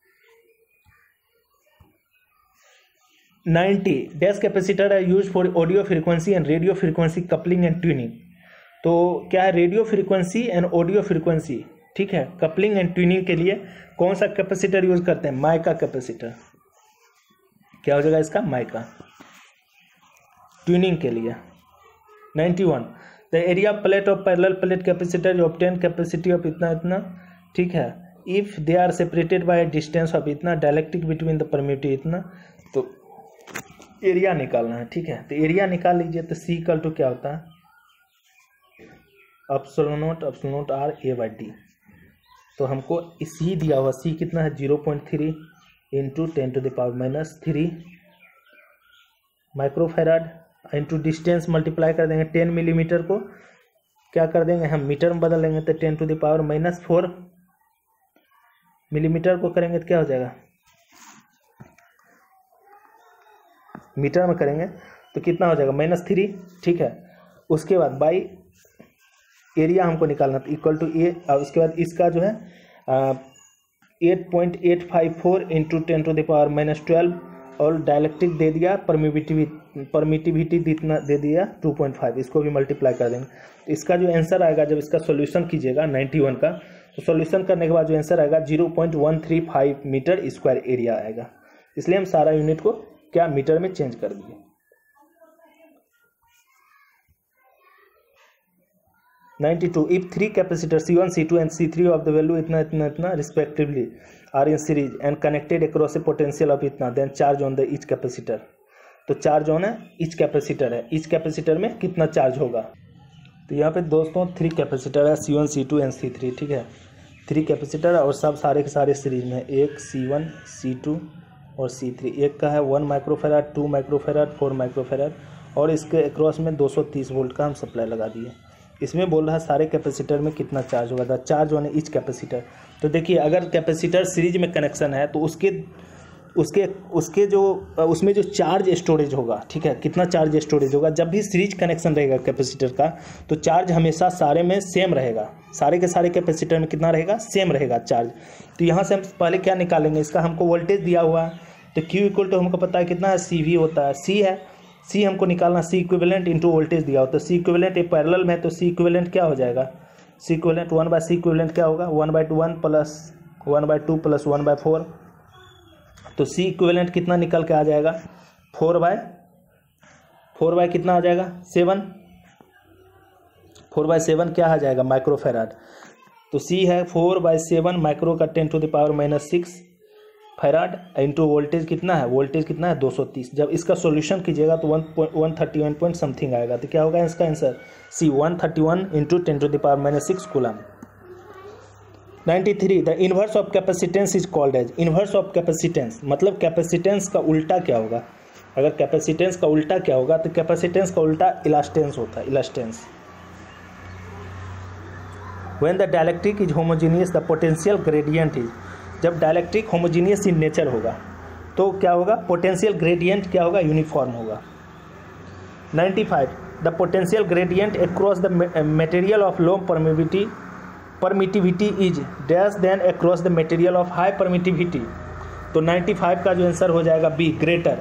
Ninety dash capacitor are use for audio frequency and radio frequency coupling and tuning. तो क्या है, radio frequency and audio frequency, ठीक है, कपलिंग एंड ट्यूनिंग के लिए कौन सा कैपेसिटर यूज करते हैं, माइका कैपेसिटर। क्या हो जाएगा इसका, माइका। ट्यूनिंग के लिए। Ninety one the area plate of parallel plate capacitor obtain capacity of इतना इतना, ठीक है, if they are separated by distance of इतना, डायलेक्ट्रिक बिटवीन द परमिटिव इतना। तो एरिया निकालना है, ठीक है, तो एरिया निकाल लीजिए। तो सी इक्वल टू क्या होता है, epsilon naught epsilon naught are A by D. तो हमको सी दिया हुआ, सी कितना है zero point three into ten to the power minus three microfarad into distance multiply कर देंगे, टेन मिलीमीटर को क्या कर देंगे हम मीटर में बदल लेंगे, तो ten to the power minus four millimetre को करेंगे तो क्या हो जाएगा, मीटर में करेंगे तो कितना हो जाएगा, माइनस थ्री, ठीक है। उसके बाद बाई एरिया हमको निकालना, तो इक्वल टू ए, और उसके बाद इसका जो है eight point eight five four into ten to the power minus twelve, और डायलेक्ट्रिक दे दिया, परमिटिविटी परमिटिविटी जितना दे दिया टू पॉइंट फाइव, इसको भी मल्टीप्लाई कर देंगे। तो इसका जो आंसर आएगा जब इसका सॉल्यूशन कीजिएगा नाइन्टी वन का, तो सॉल्यूशन करने के बाद जो आंसर आएगा zero point one three five metre square area आएगा। इसलिए हम सारा यूनिट को क्या मीटर में चेंज कर दिए। Ninety two if three capacitor C one C two and C three of the value इतना इतना इतना respectively are in series and connected across a potential of इतना then charge on the each capacitor. तो charge on है each capacitor है, each capacitor में कितना charge होगा। तो यहाँ पे दोस्तों थ्री कैपेसिटर है C one C two and C three, ठीक है, थ्री कैपेसिटर और सब सारे के सारे सीरीज में, एक सी वन सी टू और सी थ्री। एक का है one microfarad, two microfarad, four microfarad और इसके अक्रॉस में दो सौ तीस वोल्ट का हम सप्लाई लगा दिए। इसमें बोल रहा है सारे कैपेसिटर में कितना चार्ज होगा, the charge on each capacitor. तो देखिए अगर कैपेसिटर सीरीज में कनेक्शन है तो उसके उसके उसके जो उसमें जो चार्ज स्टोरेज होगा, ठीक है, कितना चार्ज स्टोरेज होगा। जब भी सीरीज कनेक्शन रहेगा कैपेसिटर का तो चार्ज हमेशा सारे में सेम रहेगा, सारे के सारे कैपेसिटर में कितना रहेगा, सेम रहेगा चार्ज। तो यहाँ से हम पहले क्या निकालेंगे, इसका हमको वोल्टेज दिया हुआ है तो Q इक्वल टू हमको पता है कितना है, सी वी होता है, सी है, सी हमको निकालना, सी इक्विवेलेंट इंटू वोल्टेज दिया हो तो सी इक्विवेलेंट एक पैरेलल में, तो सी इक्विवेलेंट क्या हो जाएगा, C equivalent one by C equivalent क्या होगा, one by two one plus one by two plus one by four. तो सी इक्विवेलेंट कितना निकल के आ जाएगा, फोर बाय फोर बाय कितना आ जाएगा, सेवन, फोर बाय सेवन क्या आ जाएगा, माइक्रोफेराड। तो सी है फोर बाय सेवन माइक्रो का ten to the power minus six farad into voltage कितना है, वोल्टेज कितना है दो सौ तीस। जब इसका सॉल्यूशन कीजिएगा तो one one thirty one point something आएगा। तो क्या होगा इसका answer, C one thirty one into ten to the power minus six coulomb. Ninety three the inverse of capacitance is called as, inverse of capacitance मतलब capacitance का उल्टा क्या होगा। अगर कैपेसिटेंस का उल्टा क्या होगा तो कैपेसिटेंस का उल्टा इलास्टेंस होता है, elastance. When the dielectric is homogeneous the potential gradient is, जब डायलेक्ट्रिक होमोजीनियस इन नेचर होगा तो क्या होगा, पोटेंशियल ग्रेडियंट क्या होगा, यूनिफॉर्म होगा। Ninety five the potential gradient across the material of low permittivity permittivity is dash than across the material of high permittivity. तो ninety five का जो आंसर हो जाएगा बी, ग्रेटर,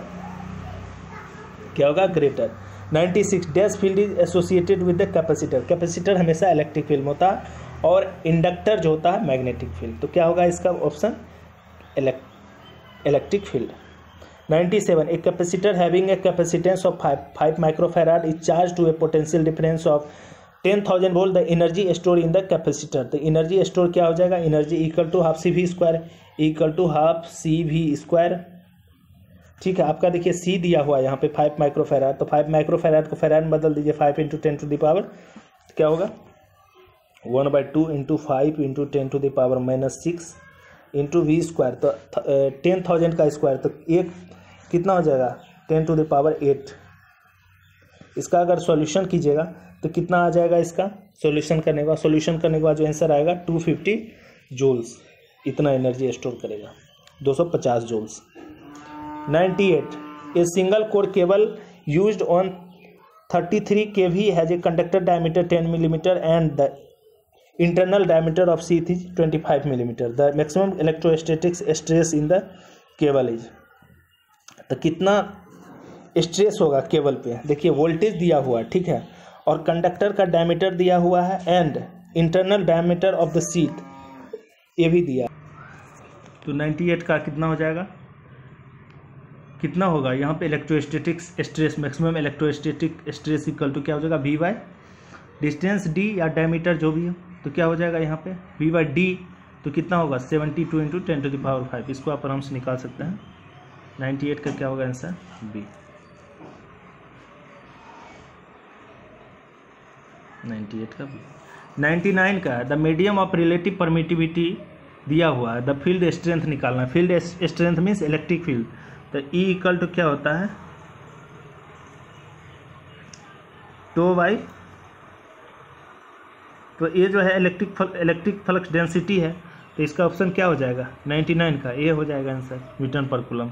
क्या होगा, greater. Ninety six dash field is associated with the capacitor, capacitor हमेशा electric field में होता है और इंडक्टर जो होता है मैग्नेटिक फील्ड। तो क्या होगा इसका option, electric field. Ninety seven a capacitor having a capacitance of five five microfarad is charge to a potential difference of ten thousand volt the energy store in the capacitor. तो energy store क्या हो जाएगा, energy equal to half C V square equal to half C V square, ठीक है। आपका देखिए सी दिया हुआ है यहाँ पे फाइव माइक्रोफेराड, तो फाइव माइक्रोफेराड को फेराड में बदल दीजिए, five into ten to the power क्या होगा, one by two into five into ten to the power minus six into V square. तो टेन थाउजेंड का स्क्वायर तो एक कितना हो जाएगा, ten to the power eight. इसका अगर सॉल्यूशन कीजिएगा तो कितना आ जाएगा, इसका सॉल्यूशन करने के बाद सॉल्यूशन करने के बाद जो आंसर आएगा टू फिफ्टी जूल्स, इतना एनर्जी स्टोर करेगा, दो सौ पचास joules. Ninety eight a single core cable used on thirty three kV has a conductor diameter ten millimetre and the internal diameter of sheath twenty five millimetre. The maximum electrostatics stress in the cable is, तो कितना stress होगा cable पे, देखिए voltage दिया हुआ है, ठीक है, और कंडक्टर का डायमीटर दिया हुआ है and internal diameter of the sheath ये भी दिया। तो नाइन्टी एट का कितना हो जाएगा, कितना होगा यहाँ पे electrostatics stress, maximum electrostatic stress equal to क्या हो जाएगा, वी बाई डिस्टेंस डी या डायमीटर जो भी हो, तो क्या हो जाएगा यहाँ पे वी बाई डी। तो कितना होगा seventy two into ten to the power five, इसको आप आराम से निकाल सकते हैं। नाइन्टी एट का क्या होगा आंसर, बी। नाइन्टी एट का बी। नाइन्टी नाइन का the medium of relative permittivity दिया हुआ है, द फील्ड स्ट्रेंथ निकालना, field strength means electric field. तो ई इक्वल टू क्या होता है, टो बाई, तो ये जो है इलेक्ट्रिक इलेक्ट्रिक फ्लक्स डेंसिटी है, तो इसका ऑप्शन क्या हो जाएगा, नाइन्टी नाइन का ए हो जाएगा answer, newton per coulomb.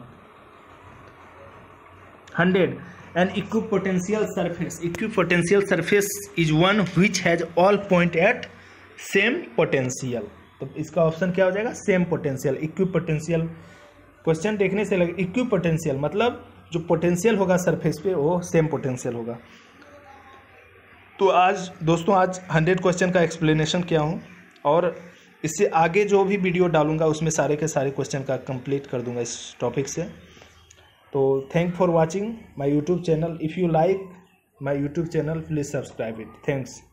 Hundred an equipotential surface, equipotential surface is one which has all point at same potential. तो इसका ऑप्शन क्या हो जाएगा, सेम पोटेंशियल। इक्विपोटेंशियल क्वेश्चन देखने से लगे, इक्विपोटेंशियल मतलब जो पोटेंशियल होगा सरफेस पे वो सेम पोटेंशियल होगा। तो आज दोस्तों आज हंड्रेड क्वेश्चन का एक्सप्लेनेशन किया हूँ और इससे आगे जो भी वीडियो डालूंगा उसमें सारे के सारे क्वेश्चन का कंप्लीट कर दूंगा इस टॉपिक से। तो thank for watching my YouTube channel. If you like my YouTube channel please subscribe it. Thanks.